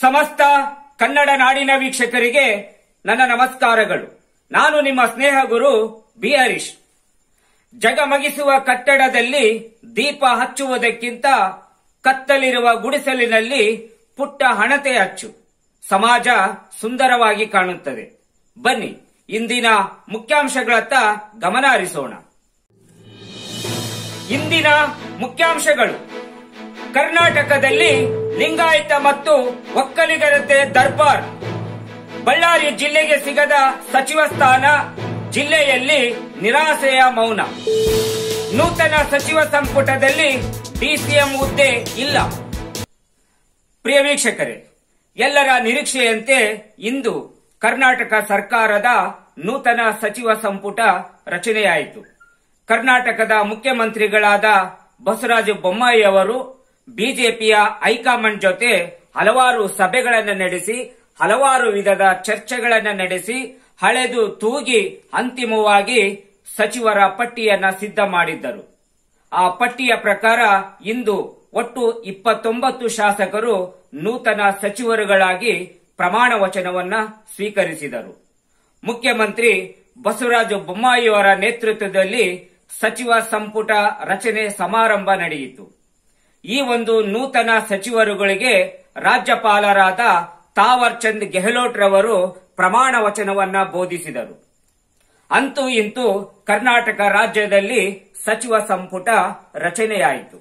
ಸಮಸ್ತ ಕನ್ನಡ ನಾಡಿನ ವೀಕ್ಷಕರಿಗೆ ನನ್ನ ನಮಸ್ಕಾರಗಳು. ನಾನು ನಿಮ್ಮ ಸ್ನೇಹ ಗುರು ಬಿ ಹರೀಶ್. ಜಗಮಗಿಸುವ ಕಟ್ಟಡದಲ್ಲಿ ದೀಪ ಹಚ್ಚುವುದಕ್ಕಿಂತ ಕತ್ತಲಿರುವ ಗುಡಿಸಲಿನಲ್ಲಿ ಪುಟ್ಟ ಹಣತೆ ಹಚ್ಚು, ಸಮಾಜ ಸುಂದರವಾಗಿ ಕಾಣುತ್ತದೆ. ಬನ್ನಿ ಇಂದಿನ ಮುಖ್ಯಾಂಶಗಳತ್ತ ಗಮನ ಹರಿಸೋಣ. ಇಂದಿನ ಮುಖ್ಯಾಂಶಗಳು: ಕರ್ನಾಟಕದಲ್ಲಿ ಲಿಂಗಾಯತ ಮತ್ತು ಒಕ್ಕಲಿಗರದ್ದೇ ದರ್ಬಾರ್. ಬಳ್ಳಾರಿ ಜಿಲ್ಲೆಗೆ ಸಿಗದ ಸಚಿವ ಸ್ಥಾನ, ಜಿಲ್ಲೆಯಲ್ಲಿ ನಿರಾಸೆಯ ಮೌನ. ನೂತನ ಸಚಿವ ಸಂಪುಟದಲ್ಲಿ ಡಿಸಿಎಂ ಹುದ್ದೆ ಇಲ್ಲ. ಪ್ರಿಯ ವೀಕ್ಷಕರೇ, ಎಲ್ಲರ ನಿರೀಕ್ಷೆಯಂತೆ ಇಂದು ಕರ್ನಾಟಕ ಸರ್ಕಾರದ ನೂತನ ಸಚಿವ ಸಂಪುಟ ರಚನೆಯಾಯಿತು. ಕರ್ನಾಟಕದ ಮುಖ್ಯಮಂತ್ರಿಗಳಾದ ಬಸವರಾಜ ಬೊಮ್ಮಾಯಿ ಅವರು ಬಿಜೆಪಿಯ ಹೈಕಮಾಂಡ್ ಜೊತೆ ಹಲವಾರು ಸಭೆಗಳನ್ನು ನಡೆಸಿ, ಹಲವಾರು ವಿಧದ ಚರ್ಚೆಗಳನ್ನು ನಡೆಸಿ, ಹಳೆದು ತೂಗಿ ಅಂತಿಮವಾಗಿ ಸಚಿವರ ಪಟ್ಟಿಯನ್ನ ಸಿದ್ಧ ಮಾಡಿದ್ದರು. ಆ ಪಟ್ಟಿಯ ಪ್ರಕಾರ ಇಂದು ಒಟ್ಟು 29 ಶಾಸಕರು ನೂತನ ಸಚಿವರುಗಳಾಗಿ ಪ್ರಮಾಣ ವಚನವನ್ನ ಸ್ವೀಕರಿಸಿದರು. ಮುಖ್ಯಮಂತ್ರಿ ಬಸವರಾಜ ಬೊಮ್ಮಾಯಿಯವರ ನೇತೃತ್ವದಲ್ಲಿ ಸಚಿವ ಸಂಪುಟ ರಚನೆ ಸಮಾರಂಭ ನಡೆಯಿತು. ಈ ಒಂದು ನೂತನ ಸಚಿವರುಗಳಿಗೆ ರಾಜ್ಯಪಾಲರಾದ ತಾವರ್ ಚಂದ್ ಗೆಹ್ಲೋಟ್ ರವರು ಪ್ರಮಾಣ ವಚನವನ್ನ ಬೋಧಿಸಿದರು. ಅಂತೂ ಇಂತೂ ಕರ್ನಾಟಕ ರಾಜ್ಯದಲ್ಲಿ ಸಚಿವ ಸಂಪುಟ ರಚನೆಯಾಯಿತು.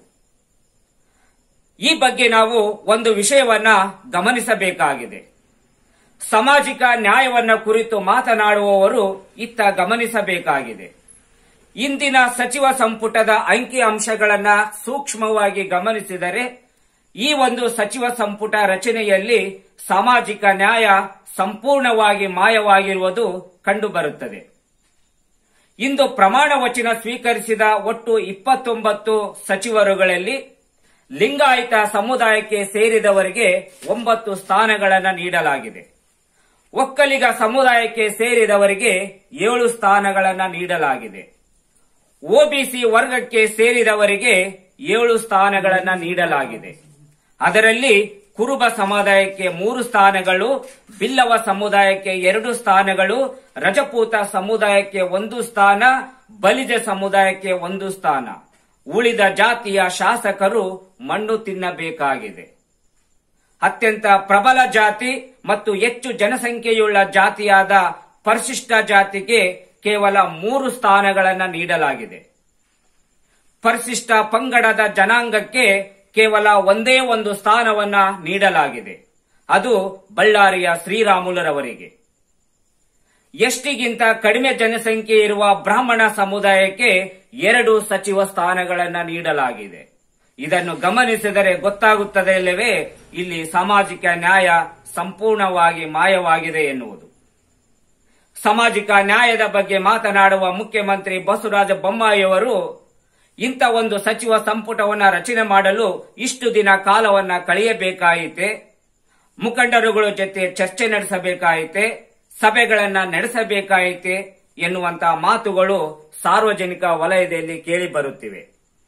ಈ ಬಗ್ಗೆ ನಾವು ಒಂದು ವಿಷಯವನ್ನ ಗಮನಿಸಬೇಕಾಗಿದೆ. ಸಾಮಾಜಿಕ ನ್ಯಾಯವನ್ನ ಕುರಿತು ಮಾತನಾಡುವವರು ಇತ್ತ ಗಮನಿಸಬೇಕಾಗಿದೆ. ಇಂದಿನ ಸಚಿವ ಸಂಪುಟದ ಅಂಕಿ ಅಂಶಗಳನ್ನ ಸೂಕ್ಷ್ಮವಾಗಿ ಗಮನಿಸಿದರೆ ಈ ಒಂದು ಸಚಿವ ಸಂಪುಟ ರಚನೆಯಲ್ಲಿ ಸಾಮಾಜಿಕ ನ್ಯಾಯ ಸಂಪೂರ್ಣವಾಗಿ ಮಾಯವಾಗಿರುವುದು ಕಂಡುಬರುತ್ತದೆ. ಇಂದು ಪ್ರಮಾಣ ವಚನ ಸ್ವೀಕರಿಸಿದ ಒಟ್ಟು 29 ಸಚಿವರುಗಳಲ್ಲಿ ಲಿಂಗಾಯತ ಸಮುದಾಯಕ್ಕೆ ಸೇರಿದವರಿಗೆ 9 ಸ್ಥಾನಗಳನ್ನು ನೀಡಲಾಗಿದೆ. ಒಕ್ಕಲಿಗ ಸಮುದಾಯಕ್ಕೆ ಸೇರಿದವರಿಗೆ 7 ಸ್ಥಾನಗಳನ್ನು ನೀಡಲಾಗಿದೆ. ಒಬಿಸಿ ವರ್ಗಕ್ಕೆ ಸೇರಿದವರಿಗೆ 7 ಸ್ಥಾನಗಳನ್ನು ನೀಡಲಾಗಿದೆ. ಅದರಲ್ಲಿ ಕುರುಬ ಸಮುದಾಯಕ್ಕೆ 3 ಸ್ಥಾನಗಳು, ಬಿಲ್ಲವ ಸಮುದಾಯಕ್ಕೆ 2 ಸ್ಥಾನಗಳು, ರಜಪೂತ ಸಮುದಾಯಕ್ಕೆ 1 ಸ್ಥಾನ, ಬಲಿಜ ಸಮುದಾಯಕ್ಕೆ 1 ಸ್ಥಾನ. ಉಳಿದ ಜಾತಿಯ ಶಾಸಕರು ಮಣ್ಣು ತಿನ್ನಬೇಕಾಗಿದೆ. ಅತ್ಯಂತ ಪ್ರಬಲ ಜಾತಿ ಮತ್ತು ಹೆಚ್ಚು ಜನಸಂಖ್ಯೆಯುಳ್ಳ ಜಾತಿಯಾದ ಪರಿಶಿಷ್ಟ ಜಾತಿಗೆ ಕೇವಲ 3 ಸ್ಥಾನಗಳನ್ನು ನೀಡಲಾಗಿದೆ. ಪರಿಶಿಷ್ಟ ಪಂಗಡದ ಜನಾಂಗಕ್ಕೆ ಕೇವಲ ಒಂದೇ ಒಂದು ಸ್ಥಾನವನ್ನ ನೀಡಲಾಗಿದೆ. ಅದು ಬಳ್ಳಾರಿಯ ಶ್ರೀರಾಮುಲುರವರಿಗೆ. ಎಸ್ಟಿಗಿಂತ ಕಡಿಮೆ ಜನಸಂಖ್ಯೆ ಇರುವ ಬ್ರಾಹ್ಮಣ ಸಮುದಾಯಕ್ಕೆ 2 ಸಚಿವ ಸ್ಥಾನಗಳನ್ನು ನೀಡಲಾಗಿದೆ. ಇದನ್ನು ಗಮನಿಸಿದರೆ ಗೊತ್ತಾಗುತ್ತದೆ ಇಲ್ಲವೇ ಇಲ್ಲಿ ಸಾಮಾಜಿಕ ನ್ಯಾಯ ಸಂಪೂರ್ಣವಾಗಿ ಮಾಯವಾಗಿದೆ ಎನ್ನುವುದು. ಸಾಮಾಜಿಕ ನ್ಯಾಯದ ಬಗ್ಗೆ ಮಾತನಾಡುವ ಮುಖ್ಯಮಂತ್ರಿ ಬಸವರಾಜ ಬೊಮ್ಮಾಯಿಯವರು ಇಂಥ ಒಂದು ಸಚಿವ ಸಂಪುಟವನ್ನ ರಚನೆ ಮಾಡಲು ಇಷ್ಟು ದಿನ ಕಾಲವನ್ನ ಕಳೆಯಬೇಕಾಯಿತೆ, ಮುಖಂಡರುಗಳ ಜೊತೆ ಚರ್ಚೆ ನಡೆಸಬೇಕಾಯಿತೆ, ಸಭೆಗಳನ್ನ ನಡೆಸಬೇಕಾಯಿತೆ ಎನ್ನುವಂತಹ ಮಾತುಗಳು ಸಾರ್ವಜನಿಕ ವಲಯದಲ್ಲಿ ಕೇಳಿ ಬರುತ್ತಿವೆ.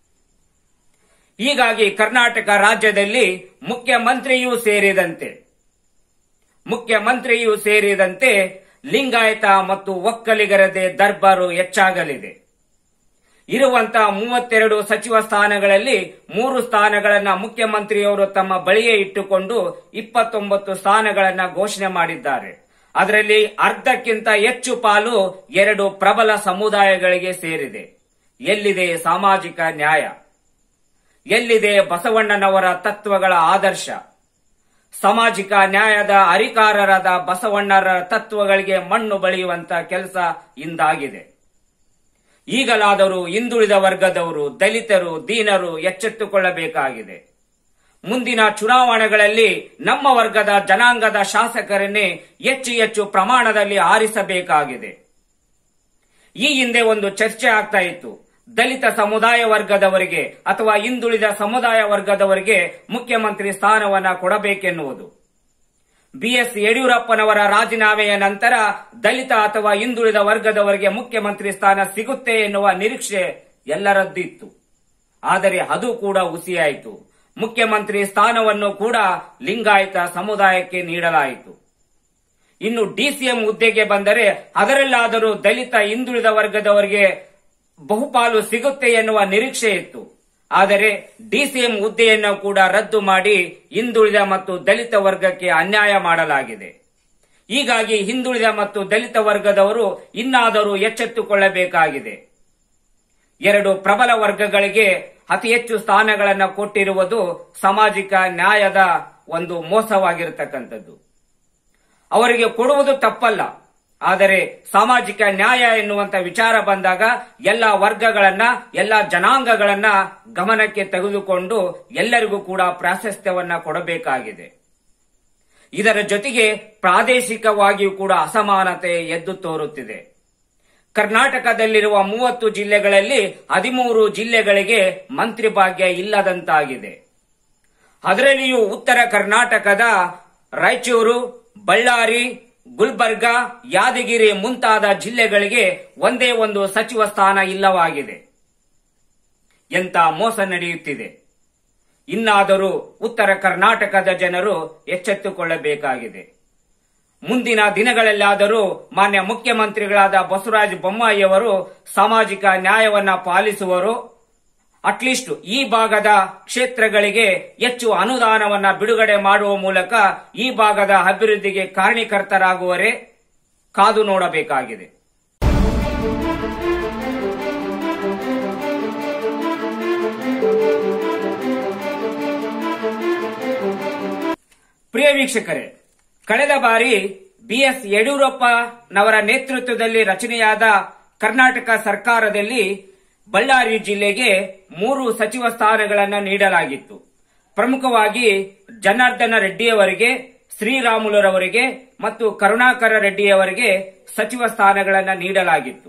ಹೀಗಾಗಿ ಕರ್ನಾಟಕ ರಾಜ್ಯದಲ್ಲಿ ಮುಖ್ಯಮಂತ್ರಿಯೂ ಸೇರಿದಂತೆ ಲಿಂಗಾಯತ ಮತ್ತು ಒಕ್ಕಲಿಗರದೇ ದರ್ಬಾರು ಹೆಚ್ಚಾಗಲಿದೆ. ಇರುವಂತಹ 32 ಸಚಿವ ಸ್ಥಾನಗಳಲ್ಲಿ 3 ಸ್ಥಾನಗಳನ್ನ ಮುಖ್ಯಮಂತ್ರಿಯವರು ತಮ್ಮ ಬಳಿಯೇ ಇಟ್ಟುಕೊಂಡು 29 ಸ್ಥಾನಗಳನ್ನ ಘೋಷಣೆ ಮಾಡಿದ್ದಾರೆ. ಅದರಲ್ಲಿ ಅರ್ಧಕ್ಕಿಂತ ಹೆಚ್ಚು ಪಾಲು 2 ಪ್ರಬಲ ಸಮುದಾಯಗಳಿಗೆ ಸೇರಿದೆ. ಎಲ್ಲಿದೆ ಸಾಮಾಜಿಕ ನ್ಯಾಯ? ಎಲ್ಲಿದೆ ಬಸವಣ್ಣನವರ ತತ್ವಗಳ ಆದರ್ಶ? ಸಾಮಾಜಿಕ ನ್ಯಾಯದ ಹರಿಕಾರರಾದ ಬಸವಣ್ಣರ ತತ್ವಗಳಿಗೆ ಮಣ್ಣು ಬಳಿಯುವಂತ ಕೆಲಸ ಇಂದಾಗಿದೆ. ಈಗಲಾದರೂ ಹಿಂದುಳಿದ ವರ್ಗದವರು, ದಲಿತರು, ದೀನರು ಎಚ್ಚೆತ್ತುಕೊಳ್ಳಬೇಕಾಗಿದೆ. ಮುಂದಿನ ಚುನಾವಣೆಗಳಲ್ಲಿ ನಮ್ಮ ವರ್ಗದ ಜನಾಂಗದ ಶಾಸಕರನ್ನೇ ಹೆಚ್ಚು ಪ್ರಮಾಣದಲ್ಲಿ ಆರಿಸಬೇಕಾಗಿದೆ. ಈ ಹಿಂದೆ ಒಂದು ಚರ್ಚೆ ಆಗ್ತಾ ಇತ್ತು, ದಲಿತ ಸಮುದಾಯ ವರ್ಗದವರಿಗೆ ಅಥವಾ ಹಿಂದುಳಿದ ಸಮುದಾಯ ವರ್ಗದವರಿಗೆ ಮುಖ್ಯಮಂತ್ರಿ ಸ್ಥಾನವನ್ನ ಕೊಡಬೇಕೆನ್ನುವುದು. ಬಿಎಸ್ ಯಡಿಯೂರಪ್ಪನವರ ರಾಜೀನಾಮೆಯ ನಂತರ ದಲಿತ ಅಥವಾ ಹಿಂದುಳಿದ ವರ್ಗದವರಿಗೆ ಮುಖ್ಯಮಂತ್ರಿ ಸ್ಥಾನ ಸಿಗುತ್ತೆ ಎನ್ನುವ ನಿರೀಕ್ಷೆ ಎಲ್ಲರದ್ದಿತ್ತು. ಆದರೆ ಅದು ಕೂಡ ಹುಸಿಯಾಯಿತು. ಮುಖ್ಯಮಂತ್ರಿ ಸ್ಥಾನವನ್ನು ಕೂಡ ಲಿಂಗಾಯತ ಸಮುದಾಯಕ್ಕೆ ನೀಡಲಾಯಿತು. ಇನ್ನು ಡಿಸಿಎಂ ಹುದ್ದೆಗೆ ಬಂದರೆ ಅದರಲ್ಲಾದರೂ ದಲಿತ ಹಿಂದುಳಿದ ವರ್ಗದವರಿಗೆ ಬಹುಪಾಲು ಸಿಗುತ್ತೆ ಎನ್ನುವ ನಿರೀಕ್ಷೆ ಇತ್ತು. ಆದರೆ ಡಿಸಿಎಂ ಹುದ್ದೆಯನ್ನು ಕೂಡ ರದ್ದು ಮಾಡಿ ಹಿಂದುಳಿದ ಮತ್ತು ದಲಿತ ವರ್ಗಕ್ಕೆ ಅನ್ಯಾಯ ಮಾಡಲಾಗಿದೆ. ಹೀಗಾಗಿ ಹಿಂದುಳಿದ ಮತ್ತು ದಲಿತ ವರ್ಗದವರು ಇನ್ನಾದರೂ ಎಚ್ಚೆತ್ತುಕೊಳ್ಳಬೇಕಾಗಿದೆ. ಎರಡು ಪ್ರಬಲ ವರ್ಗಗಳಿಗೆ ಅತಿ ಹೆಚ್ಚು ಸ್ಥಾನಗಳನ್ನು ಕೊಟ್ಟಿರುವುದು ಸಾಮಾಜಿಕ ನ್ಯಾಯದ ಒಂದು ಮೋಸವಾಗಿರತಕ್ಕಂಥದ್ದು. ಅವರಿಗೆ ಕೊಡುವುದು ತಪ್ಪಲ್ಲ, ಆದರೆ ಸಾಮಾಜಿಕ ನ್ಯಾಯ ಎನ್ನುವಂತ ವಿಚಾರ ಬಂದಾಗ ಎಲ್ಲ ವರ್ಗಗಳನ್ನ, ಎಲ್ಲ ಜನಾಂಗಗಳನ್ನ ಗಮನಕ್ಕೆ ತೆಗೆದುಕೊಂಡು ಎಲ್ಲರಿಗೂ ಕೂಡ ಪ್ರಾಶಸ್ತ್ಯವನ್ನ ಕೊಡಬೇಕಾಗಿದೆ. ಇದರ ಜೊತೆಗೆ ಪ್ರಾದೇಶಿಕವಾಗಿಯೂ ಕೂಡ ಅಸಮಾನತೆ ಎದ್ದು ತೋರುತ್ತಿದೆ. ಕರ್ನಾಟಕದಲ್ಲಿರುವ 30 ಜಿಲ್ಲೆಗಳಲ್ಲಿ 13 ಜಿಲ್ಲೆಗಳಿಗೆ ಮಂತ್ರಿ ಭಾಗ್ಯ ಇಲ್ಲದಂತಾಗಿದೆ. ಅದರಲ್ಲಿಯೂ ಉತ್ತರ ಕರ್ನಾಟಕದ ರಾಯಚೂರು, ಬಳ್ಳಾರಿ, ಗುಲ್ಬರ್ಗ, ಯಾದಗಿರಿ ಮುಂತಾದ ಜಿಲ್ಲೆಗಳಿಗೆ ಒಂದೇ ಒಂದು ಸಚಿವ ಸ್ಥಾನ ಇಲ್ಲವಾಗಿದೆ. ಎಂಥ ಮೋಸ ನಡೆಯುತ್ತಿದೆ! ಇನ್ನಾದರೂ ಉತ್ತರ ಕರ್ನಾಟಕದ ಜನರು ಎಚ್ಚೆತ್ತುಕೊಳ್ಳಬೇಕಾಗಿದೆ. ಮುಂದಿನ ದಿನಗಳಲ್ಲಾದರೂ ಮಾನ್ಯ ಮುಖ್ಯಮಂತ್ರಿಗಳಾದ ಬಸವರಾಜ ಬೊಮ್ಮಾಯಿಯವರು ಸಾಮಾಜಿಕ ನ್ಯಾಯವನ್ನ ಪಾಲಿಸುವರು. ಅಟ್ಲೀಸ್ಟ್ ಈ ಭಾಗದ ಕ್ಷೇತ್ರಗಳಿಗೆ ಹೆಚ್ಚು ಅನುದಾನವನ್ನ ಬಿಡುಗಡೆ ಮಾಡುವ ಮೂಲಕ ಈ ಭಾಗದ ಅಭಿವೃದ್ಧಿಗೆ ಕಾರಣೀಕರ್ತರಾಗುವರೇ ಕಾದು ನೋಡಬೇಕಾಗಿದೆ. ಪ್ರಿಯ ವೀಕ್ಷಕರೇ, ಕಳೆದ ಬಾರಿ ಬಿಎಸ್ ಯಡಿಯೂರಪ್ಪನವರ ನೇತೃತ್ವದಲ್ಲಿ ರಚನೆಯಾದ ಕರ್ನಾಟಕ ಸರ್ಕಾರದಲ್ಲಿ ಬಳ್ಳಾರಿ ಜಿಲ್ಲೆಗೆ 3 ಸಚಿವ ಸ್ಥಾನಗಳನ್ನು ನೀಡಲಾಗಿತ್ತು. ಪ್ರಮುಖವಾಗಿ ಜನಾರ್ದನ ರೆಡ್ಡಿಯವರಿಗೆ, ಶ್ರೀರಾಮುಲುರವರಿಗೆ ಮತ್ತು ಕರುಣಾಕರ ರೆಡ್ಡಿಯವರಿಗೆ ಸಚಿವ ಸ್ಥಾನಗಳನ್ನು ನೀಡಲಾಗಿತ್ತು.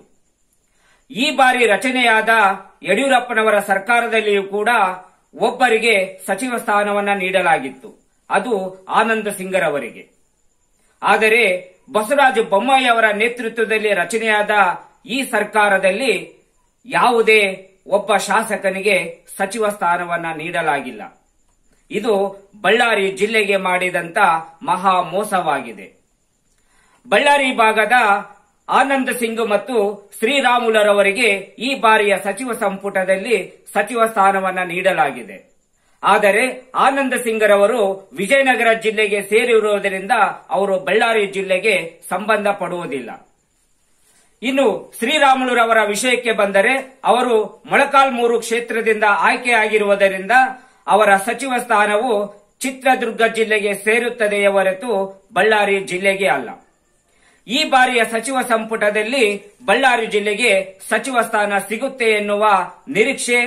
ಈ ಬಾರಿ ರಚನೆಯಾದ ಯಡಿಯೂರಪ್ಪನವರ ಸರ್ಕಾರದಲ್ಲಿಯೂ ಕೂಡ ಒಬ್ಬರಿಗೆ ಸಚಿವ ಸ್ಥಾನವನ್ನು ನೀಡಲಾಗಿತ್ತು. ಅದು ಆನಂದ ಸಿಂಗರವರಿಗೆ. ಆದರೆ ಬಸವರಾಜ ಬೊಮ್ಮಾಯಿ ಅವರ ನೇತೃತ್ವದಲ್ಲಿ ರಚನೆಯಾದ ಈ ಸರ್ಕಾರದಲ್ಲಿ ಯಾವುದೇ ಒಬ್ಬ ಶಾಸಕನಿಗೆ ಸಚಿವ ಸ್ಥಾನವನ್ನ ನೀಡಲಾಗಿಲ್ಲ. ಇದು ಬಳ್ಳಾರಿ ಜಿಲ್ಲೆಗೆ ಮಾಡಿದಂತ ಮಹಾ ಮೋಸವಾಗಿದೆ. ಬಳ್ಳಾರಿ ಭಾಗದ ಆನಂದ್ ಸಿಂಗ್ ಮತ್ತು ಶ್ರೀರಾಮುಲುರವರಿಗೆ ಈ ಬಾರಿಯ ಸಚಿವ ಸಂಪುಟದಲ್ಲಿ ಸಚಿವ ಸ್ಥಾನವನ್ನ ನೀಡಲಾಗಿದೆ. ಆದರೆ ಆನಂದ್ ಸಿಂಗರವರು ವಿಜಯನಗರ ಜಿಲ್ಲೆಗೆ ಸೇರಿರುವುದರಿಂದ ಅವರು ಬಳ್ಳಾರಿ ಜಿಲ್ಲೆಗೆ ಸಂಬಂಧ ಪಡುವುದಿಲ್ಲ. ಇನ್ನು ಶ್ರೀರಾಮುಲುರವರ ವಿಷಯಕ್ಕೆ ಬಂದರೆ ಅವರು ಮೊಳಕಾಲ್ಮೂರು ಕ್ಷೇತ್ರದಿಂದ ಆಯ್ಕೆಯಾಗಿರುವುದರಿಂದ ಅವರ ಸಚಿವ ಸ್ಥಾನವು ಚಿತ್ರದುರ್ಗ ಜಿಲ್ಲೆಗೆ ಸೇರುತ್ತದೆಯೇ ಹೊರತು ಬಳ್ಳಾರಿ ಜಿಲ್ಲೆಗೆ ಅಲ್ಲ. ಈ ಬಾರಿಯ ಸಚಿವ ಸಂಪುಟದಲ್ಲಿ ಬಳ್ಳಾರಿ ಜಿಲ್ಲೆಗೆ ಸಚಿವ ಸ್ಥಾನ ಸಿಗುತ್ತೆ ಎನ್ನುವ ನಿರೀಕ್ಷೆ,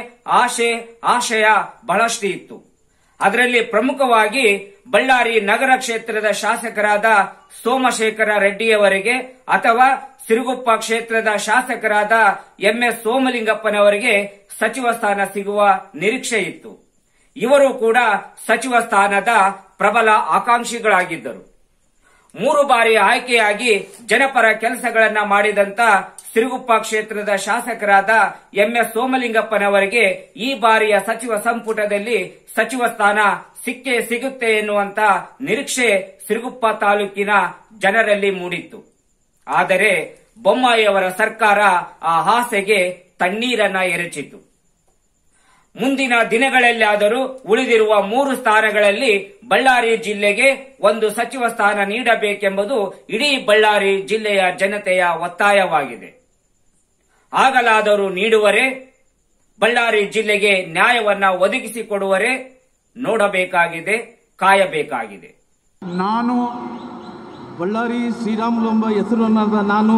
ಆಶಯ ಬಹಳಷ್ಟು ಇತ್ತು. ಅದರಲ್ಲಿ ಪ್ರಮುಖವಾಗಿ ಬಳ್ಳಾರಿ ನಗರ ಕ್ಷೇತ್ರದ ಶಾಸಕರಾದ ಸೋಮಶೇಖರ ರೆಡ್ಡಿಯವರಿಗೆ ಅಥವಾ ಸಿರುಗುಪ್ಪ ಕ್ಷೇತ್ರದ ಶಾಸಕರಾದ ಎಂಎಸ್ ಸೋಮಲಿಂಗಪ್ಪನವರಿಗೆ ಸಚಿವ ಸ್ಥಾನ ಸಿಗುವ ನಿರೀಕ್ಷೆ ಇತ್ತು. ಇವರು ಕೂಡ ಸಚಿವ ಸ್ಥಾನದ ಪ್ರಬಲ ಆಕಾಂಕ್ಷಿಗಳಾಗಿದ್ದರು. 3 ಬಾರಿ ಆಯ್ಕೆಯಾಗಿ ಜನಪರ ಕೆಲಸಗಳನ್ನ ಮಾಡಿದಂತ ಸಿರುಗುಪ್ಪ ಕ್ಷೇತ್ರದ ಶಾಸಕರಾದ ಎಂಎಸ್ ಸೋಮಲಿಂಗಪ್ಪನವರಿಗೆ ಈ ಬಾರಿಯ ಸಚಿವ ಸಂಪುಟದಲ್ಲಿ ಸಚಿವ ಸ್ಥಾನ ಸಿಕ್ಕೇ ಸಿಗುತ್ತೆ ಎನ್ನುವಂತ ನಿರೀಕ್ಷೆ ಸಿರುಗುಪ್ಪ ತಾಲೂಕಿನ ಜನರಲ್ಲಿ ಮೂಡಿತ್ತು. ಆದರೆ ಬೊಮ್ಮಾಯಿಯವರ ಸರ್ಕಾರ ಆ ಆಸೆಗೆ ತಣ್ಣೀರನ್ನ ಎರಚಿತು. ಮುಂದಿನ ದಿನಗಳಲ್ಲಾದರೂ ಉಳಿದಿರುವ 3 ಸ್ಥಾನಗಳಲ್ಲಿ ಬಳ್ಳಾರಿ ಜಿಲ್ಲೆಗೆ ಒಂದು ಸಚಿವ ಸ್ಥಾನ ನೀಡಬೇಕೆಂಬುದು ಇಡೀ ಬಳ್ಳಾರಿ ಜಿಲ್ಲೆಯ ಜನತೆಯ ಒತ್ತಾಯವಾಗಿದೆ. ಆಗಲಾದರೂ ನೀಡುವರೇ? ಬಳ್ಳಾರಿ ಜಿಲ್ಲೆಗೆ ನ್ಯಾಯವನ್ನ ಒದಗಿಸಿಕೊಡುವರೇ? ನೋಡಬೇಕಾಗಿದೆ, ಕಾಯಬೇಕಾಗಿದೆ. ನಾನು ಬಳ್ಳಾರಿ ಶ್ರೀರಾಮುಲು ಎಂಬ ಹೆಸರನ್ನಾದ ನಾನು.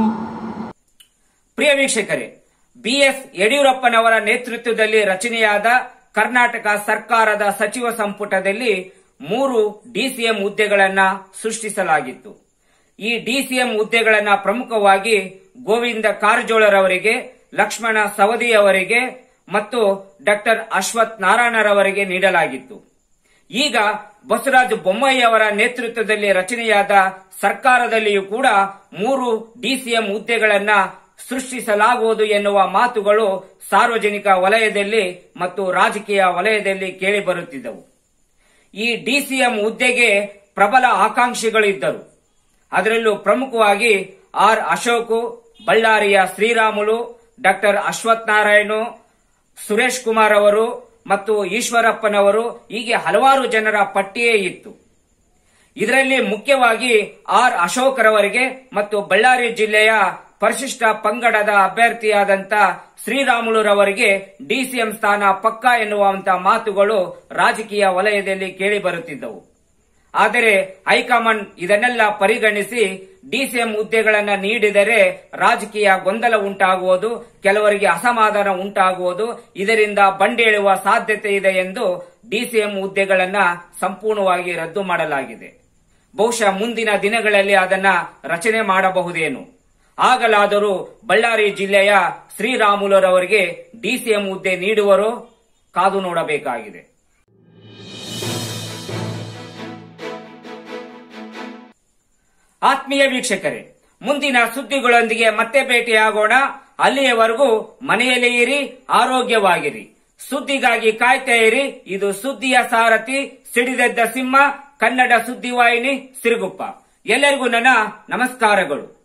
ಪ್ರಿಯ ವೀಕ್ಷಕರೇ, ಬಿಎಸ್ ಯಡಿಯೂರಪ್ಪನವರ ನೇತೃತ್ವದಲ್ಲಿ ರಚನೆಯಾದ ಕರ್ನಾಟಕ ಸರ್ಕಾರದ ಸಚಿವ ಸಂಪುಟದಲ್ಲಿ 3 ಡಿಸಿಎಂ ಹುದ್ದೆಗಳನ್ನು ಸೃಷ್ಟಿಸಲಾಗಿತ್ತು. ಈ ಡಿಸಿಎಂ ಹುದ್ದೆಗಳನ್ನು ಪ್ರಮುಖವಾಗಿ ಗೋವಿಂದ ಕಾರಜೋಳರವರಿಗೆ, ಲಕ್ಷ್ಮಣ ಸವದಿಯವರಿಗೆ ಮತ್ತು ಡಾಕ್ಟರ್ ಅಶ್ವಥ್ ನಾರಾಯಣರವರಿಗೆ ನೀಡಲಾಗಿತ್ತು. ಈಗ ಬಸವರಾಜ ಬೊಮ್ಮಾಯಿ ಅವರ ನೇತೃತ್ವದಲ್ಲಿ ರಚನೆಯಾದ ಸರ್ಕಾರದಲ್ಲಿಯೂ ಕೂಡ 3 ಡಿಸಿಎಂ ಹುದ್ದೆಗಳನ್ನು ಸೃಷ್ಟಿಸಲಾಗುವುದು ಎನ್ನುವ ಮಾತುಗಳು ಸಾರ್ವಜನಿಕ ವಲಯದಲ್ಲಿ ಮತ್ತು ರಾಜಕೀಯ ವಲಯದಲ್ಲಿ ಕೇಳಿಬರುತ್ತಿದ್ದವು. ಈ ಡಿಸಿಎಂ ಹುದ್ದೆಗೆ ಪ್ರಬಲ ಆಕಾಂಕ್ಷಿಗಳಿದ್ದರು. ಅದರಲ್ಲೂ ಪ್ರಮುಖವಾಗಿ ಆರ್ ಅಶೋಕ್, ಬಳ್ಳಾರಿಯ ಶ್ರೀರಾಮುಲು, ಡಾಕ್ಟರ್ ಅಶ್ವಥ್ ನಾರಾಯಣ, ಸುರೇಶ್ ಕುಮಾರ್ ಅವರು ಮತ್ತು ಈಶ್ವರಪ್ಪನವರು, ಹೀಗೆ ಹಲವಾರು ಜನರ ಪಟ್ಟಿಯೇ ಇತ್ತು. ಇದರಲ್ಲಿ ಮುಖ್ಯವಾಗಿ ಆರ್ ಅಶೋಕ್ ರವರಿಗೆ ಮತ್ತು ಬಳ್ಳಾರಿ ಜಿಲ್ಲೆಯ ಪರಿಶಿಷ್ಟ ಪಂಗಡದ ಅಭ್ಯರ್ಥಿಯಾದಂತ ಶ್ರೀರಾಮುಲುರವರಿಗೆ ಡಿಸಿಎಂ ಸ್ಥಾನ ಪಕ್ಕಾ ಎನ್ನುವಂತಹ ಮಾತುಗಳು ರಾಜಕೀಯ ವಲಯದಲ್ಲಿ ಕೇಳಿ ಬರುತ್ತಿದ್ದವು. ಆದರೆ ಹೈಕಮಾಂಡ್ ಇದನ್ನೆಲ್ಲ ಪರಿಗಣಿಸಿ ಡಿಸಿಎಂ ಹುದ್ದೆಗಳನ್ನು ನೀಡಿದರೆ ರಾಜಕೀಯ ಗೊಂದಲ ಉಂಟಾಗುವುದು, ಕೆಲವರಿಗೆ ಅಸಮಾಧಾನ ಉಂಟಾಗುವುದು, ಇದರಿಂದ ಬಂಡೇಳುವ ಸಾಧ್ಯತೆ ಇದೆ ಎಂದು ಡಿಸಿಎಂ ಹುದ್ದೆಗಳನ್ನು ಸಂಪೂರ್ಣವಾಗಿ ರದ್ದು ಮಾಡಲಾಗಿದೆ. ಬಹುಶಃ ಮುಂದಿನ ದಿನಗಳಲ್ಲಿ ಅದನ್ನ ರಚನೆ ಮಾಡಬಹುದೇನು. ಆಗಲಾದರೂ ಬಳ್ಳಾರಿ ಜಿಲ್ಲೆಯ ಶ್ರೀರಾಮುಲುರವರಿಗೆ ಡಿಸಿಎಂ ಹುದ್ದೆ ನೀಡುವರೋ ಕಾದು ನೋಡಬೇಕಾಗಿದೆ. ಆತ್ಮೀಯ ವೀಕ್ಷಕರೇ, ಮುಂದಿನ ಸುದ್ದಿಗಳೊಂದಿಗೆ ಮತ್ತೆ ಭೇಟಿಯಾಗೋಣ. ಅಲ್ಲಿಯವರೆಗೂ ಮನೆಯಲ್ಲೇ ಇರಿ, ಆರೋಗ್ಯವಾಗಿರಿ. ಸುದ್ದಿಗಾಗಿ ಕಾಯ್ತಾ ಇರಿ. ಇದು ಸುದ್ದಿಯ ಸಾರಥಿ, ಸಿಡಿದೆದ್ದ ಸಿಂಹ, ಕನ್ನಡ ಸುದ್ದಿವಾಹಿನಿ ಸಿರುಗುಪ್ಪ. ಎಲ್ಲರಿಗೂ ನನ್ನ ನಮಸ್ಕಾರಗಳು.